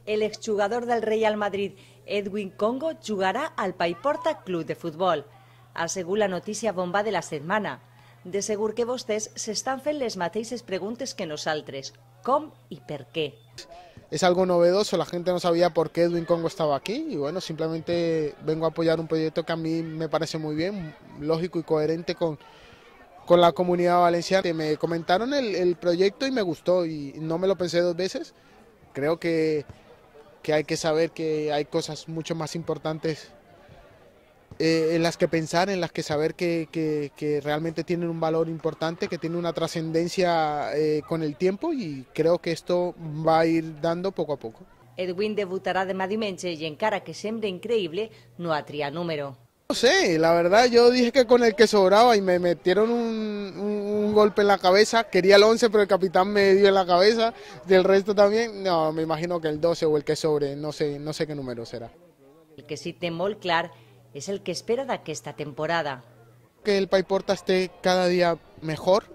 El exjugador del Real Madrid, Edwin Congo, jugarà al Paiporta Club de Futbol. Ha sigut la notícia bomba de la setmana. De segur que vostès s'estan fent les mateixes preguntes que nosaltres. ¿Com y per qué? Es algo novedoso, la gente no sabía por qué Edwin Congo estaba aquí y bueno, simplemente vengo a apoyar un proyecto que a mí me parece muy bien, lógico y coherente con la comunidad valenciana. Me comentaron el proyecto y me gustó y no me lo pensé dos veces. Creo que hay que saber que hay cosas mucho más importantes en las que pensar, en las que saber que realmente tienen un valor importante, que tiene una trascendencia con el tiempo y creo que esto va a ir dando poco a poco. Edwin debutarà demà diumenge i encara que sembra increïble, no ha triat número. No sé, la verdad yo dije que con el que sobraba y me metieron un golpe en la cabeza, quería el 11 pero el capitán me dio en la cabeza, del resto también, no, me imagino que el 12 o el que sobre, no sé qué número será. El que sí té molt clar és el que espera d'aquesta temporada. Que el Paiporta esté cada día mejor,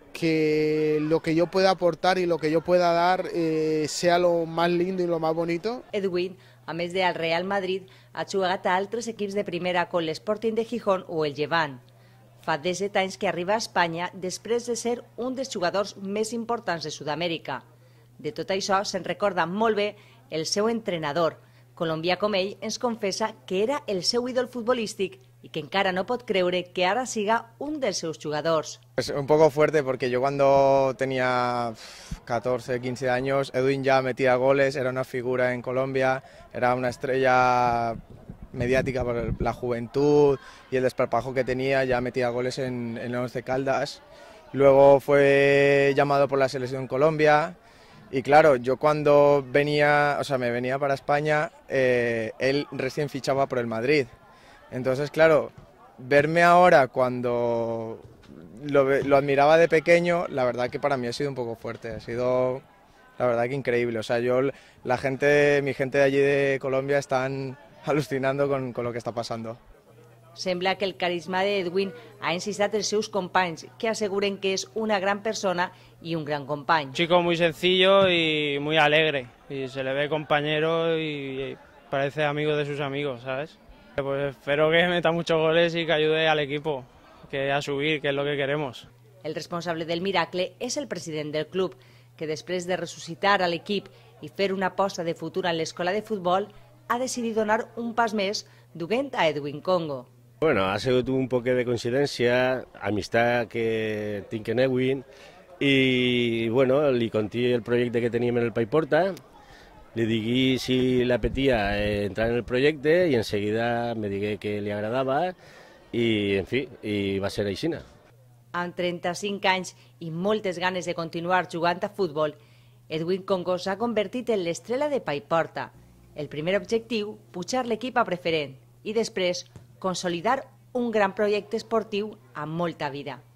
que lo que yo pueda aportar y lo que yo pueda dar sea lo más lindo y lo más bonito. Edwin, a més del Real Madrid, ha jugat a altres equips de primera com l'Sporting de Gijón o el Llevant. Fa 17 anys que arriba a Espanya després de ser un dels jugadors més importants de Sud-amèrica. De tot això se'n recorda molt bé el seu entrenador. Colombià com ell ens confessa que era el seu ídol futbolístic y que encara no pot creure que ara siga un dels seus jugadors. Es un poco fuerte porque yo cuando tenía 14, 15 años, Edwin ya metía goles, era una figura en Colombia, era una estrella mediática por la juventud y el desparpajo que tenía, ya metía goles en el Once Caldas. Luego fue llamado por la selección Colombia y claro, yo cuando venía, me venía para España, él recién fichaba por el Madrid. Entonces, claro, verme ahora cuando lo admiraba de pequeño, la verdad que para mí ha sido un poco fuerte, ha sido la verdad que increíble. O sea, mi gente de allí de Colombia están alucinando con lo que está pasando. Sembla que el carisma d'Edwin ha incitat els seus companys, que aseguren que és una gran persona y un gran company. Un chico muy sencillo y muy alegre, y se le ve compañero y parece amigo de sus amigos, ¿sabes? Pues espero que meta muchos goles y que ayude al equipo a subir, que es lo que queremos. El responsable del miracle és el president del club, que després de ressuscitar a l'equip i fer una aposta de futur en l'escola de futbol, ha decidit donar un pas més duent a Edwin Congo. Bueno, ha sigut un poc de coincidència, amistat que tinc en Edwin i bueno, li conté el projecte que teníem en el Paiporta, li digui si l'apetia entrar en el projecte i enseguida me digué que li agradava i, en fi, i va ser així. Amb 35 anys i moltes ganes de continuar jugant a futbol, Edwin Congo s'ha convertit en l'estrella de Paiporta. El primer objectiu, pujar l'equip a preferent i després consolidar un gran projecte esportiu amb molta vida.